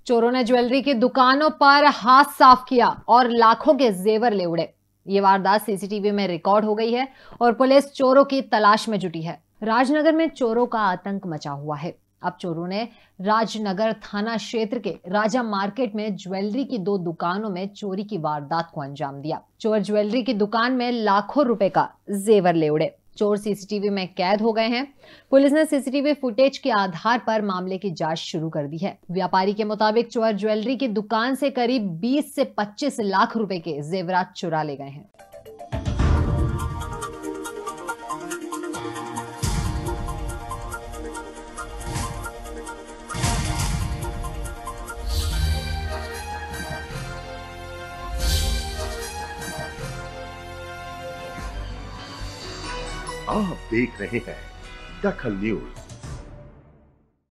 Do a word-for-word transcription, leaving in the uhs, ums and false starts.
चोरों ने ज्वेलरी की दुकानों पर हाथ साफ किया और लाखों के जेवर ले उड़े। ये वारदात सीसीटीवी में रिकॉर्ड हो गई है और पुलिस चोरों की तलाश में जुटी है। राजनगर में चोरों का आतंक मचा हुआ है। अब चोरों ने राजनगर थाना क्षेत्र के राजा मार्केट में ज्वेलरी की दो दुकानों में चोरी की वारदात को अंजाम दिया। चोर ज्वेलरी की दुकान में लाखों रुपए का जेवर ले उड़े। चोर सीसीटीवी में कैद हो गए हैं। पुलिस ने सीसीटीवी फुटेज के आधार पर मामले की जांच शुरू कर दी है। व्यापारी के मुताबिक चोर ज्वेलरी की दुकान से करीब बीस से पच्चीस लाख रुपए के जेवरात चुरा ले गए हैं। आप देख रहे हैं दखल न्यूज।